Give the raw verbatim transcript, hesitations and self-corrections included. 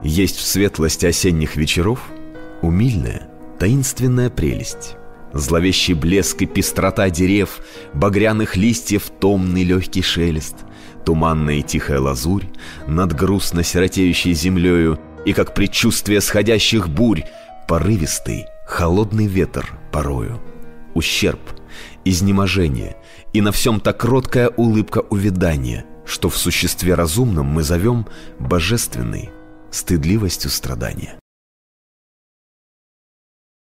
Есть в светлости осенних вечеров умильная, таинственная прелесть, зловещий блеск и пестрота дерев, багряных листьев томный легкий шелест, туманная и тихая лазурь над грустно сиротеющей землею, и, как предчувствие сходящих бурь, порывистый, холодный ветер порою, ущерб, изнеможение, и на всем та кроткая улыбка увядания, что в существе разумном мы зовем божественной стыдливостью страдания.